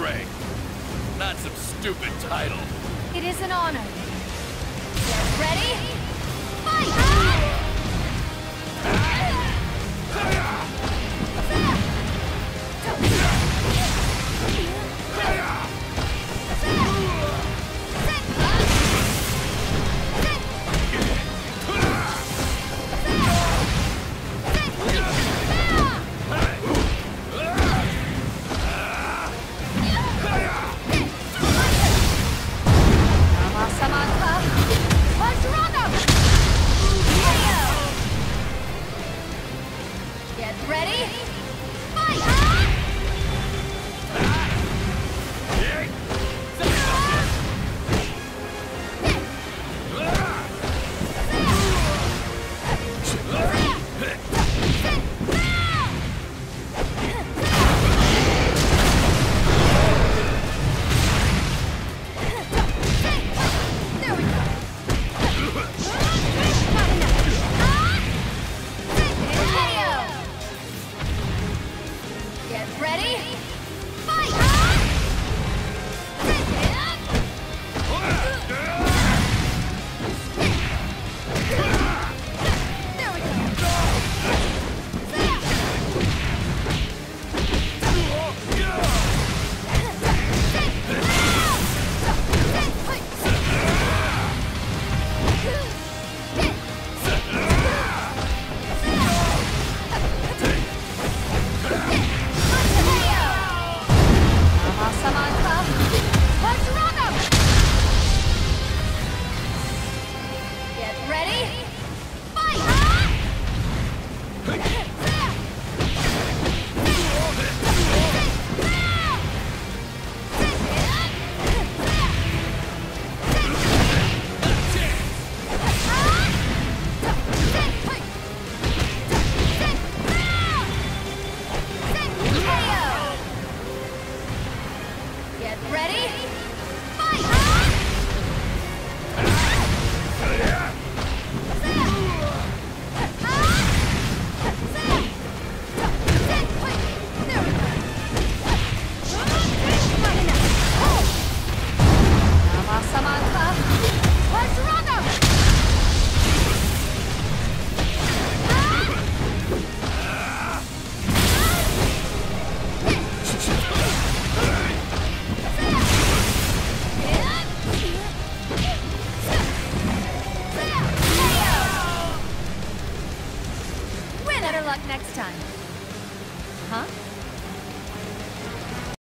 great. Not some stupid title. It is an honor. Get ready? Fight! Get ready? Fight! Get ready? Fight! There we go. Get ready? Fight! Get ready? Fight! Better luck next time. Huh?